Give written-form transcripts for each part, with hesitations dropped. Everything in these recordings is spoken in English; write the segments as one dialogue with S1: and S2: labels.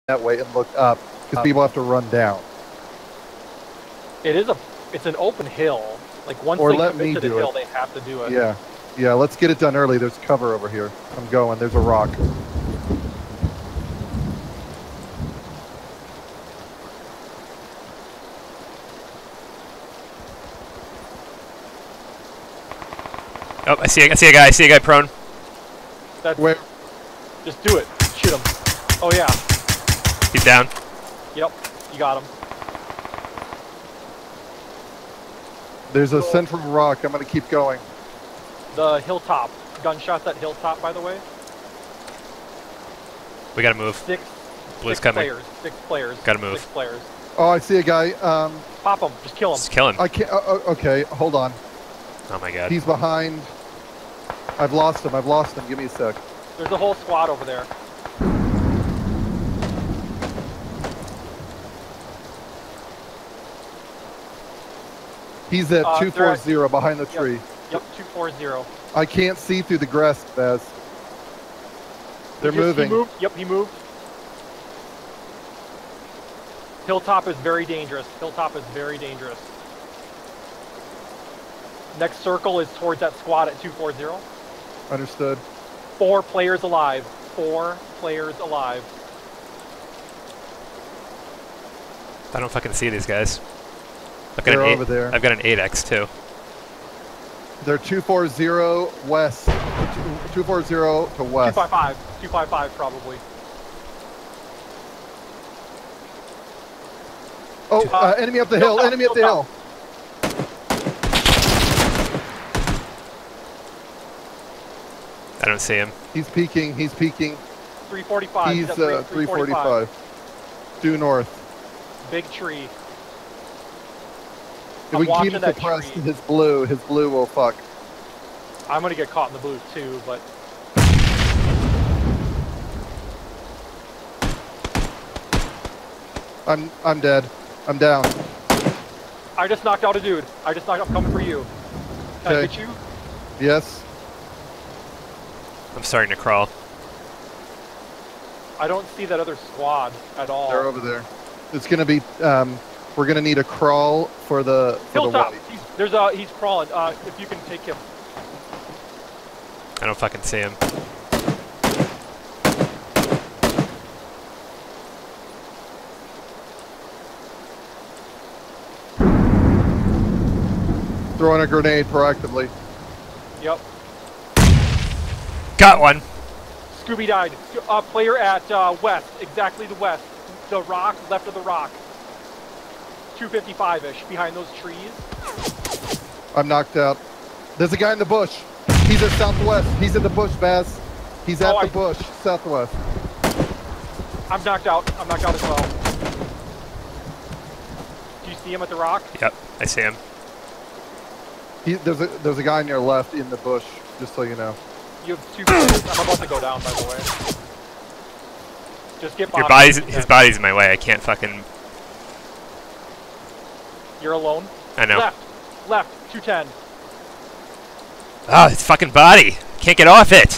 S1: that way and look up because people have to run down.
S2: It's an open hill. Like once
S1: Or
S2: they
S1: let
S2: commit
S1: me
S2: to the
S1: do
S2: hill,
S1: it.
S2: they have to do it.
S1: Yeah. Yeah, let's get it done early. There's cover over here. I'm going. There's a rock.
S3: Oh, I see a guy. I see a guy prone.
S2: That's,
S1: Where?
S2: Just do it. Shoot him. Oh yeah.
S3: He's down.
S2: Yep. You got him.
S1: There's a central rock. I'm going to keep going.
S2: The hilltop. Gunshots at hilltop, by the way.
S3: We gotta move. Blue's coming.
S2: Players. 6 players.
S3: Gotta move.
S2: 6 players.
S1: Oh, I see a guy.
S2: Pop him. Just kill him.
S3: Just kill him.
S1: I can't. Okay, hold on.
S3: Oh my god.
S1: He's behind. I've lost him. Give me a sec.
S2: There's a whole squad over there.
S1: He's at 240 behind the tree.
S2: Yep, 240.
S1: I can't see through the grass, Baz. They're moving.
S2: He moved. Yep, he moved. Hilltop is very dangerous. Hilltop is very dangerous. Next circle is towards that squad at 240.
S1: Understood.
S2: 4 players alive. 4 players alive.
S3: I don't fucking see these guys.
S1: They're over there.
S3: I've got an 8x too.
S1: They're 240 west. 240 to west.
S2: 255. 255 probably.
S1: Oh, enemy up the hill. Enemy up the hill.
S3: I don't see him.
S1: He's peeking.
S2: 345.
S1: He's 345. Due north.
S2: Big tree.
S1: If we keep him suppressed, his blue will fuck.
S2: I'm gonna get caught in the blue too, but
S1: I'm dead. I'm down.
S2: I just knocked out a dude. I'm coming for you. Can I get you?
S1: Yes.
S3: I'm starting to crawl.
S2: I don't see that other squad at all.
S1: They're over there. It's gonna be. We're gonna need a crawl for the
S2: hilltop. He's crawling. If you can take him.
S3: I don't fucking see him.
S1: Throwing a grenade proactively.
S2: Yep.
S3: Got one.
S2: Scooby died. Player at west, exactly the west. The rock, left of the rock. 255-ish, behind those trees.
S1: I'm knocked out. There's a guy in the bush. He's at southwest. He's in the bush, Baz. He's at the bush, southwest.
S2: I'm knocked out. I'm knocked out as well. Do you see him at the rock?
S3: Yep, I see him.
S1: There's a guy on your left in the bush, just so you know.
S2: You have 2 players. I'm about to go down, by the way. Just get
S3: his body's in my way. I can't fucking...
S2: You're alone?
S3: I know.
S2: Left, 210.
S3: Oh, his fucking body. Can't get off it.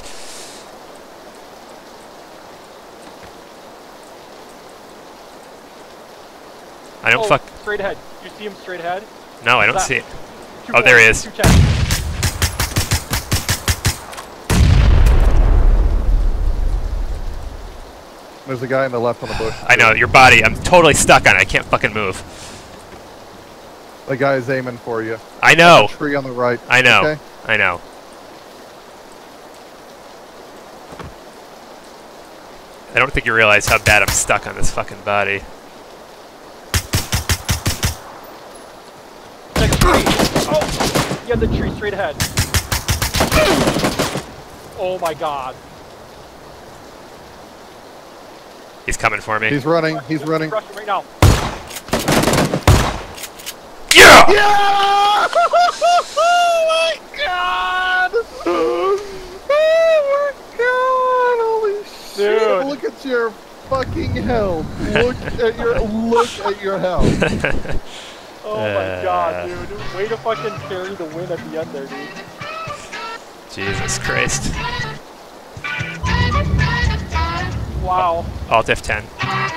S3: I don't fuck...
S2: Straight ahead. You see him straight ahead?
S3: No, I don't see it. Oh, there he is.
S2: 210.
S1: There's a guy on the left on the bush.
S3: I know, your body. I'm totally stuck on it. I can't fucking move.
S1: The guy is aiming for you.
S3: I know.
S1: Tree on the right.
S3: I know.
S1: Okay?
S3: I know. I don't think you realize how bad I'm stuck on this fucking body.
S2: Next tree. Oh! Yeah, the tree straight ahead. Oh my god.
S3: He's coming for me.
S1: He's running. He's running.
S2: Rushing right now.
S3: Yeah!
S1: Yeah! Oh my god! Oh my god! Holy shit!
S2: Dude.
S1: Look at your fucking health. Look at your health.
S2: Oh my god, dude. Way to fucking carry the win at the end there, dude.
S3: Jesus Christ.
S2: Wow.
S3: Alt F10.